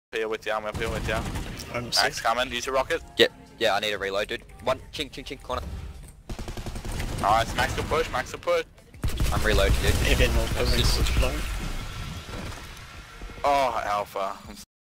Here with you, I'm up here with you. I'm Max safe. coming, use your rocket. Yeah, I need a reload, dude. One, chink, corner. Nice, Max to push, Max to push. I'm reloading, dude. Again, no, everything's just flowing. Oh, Alpha.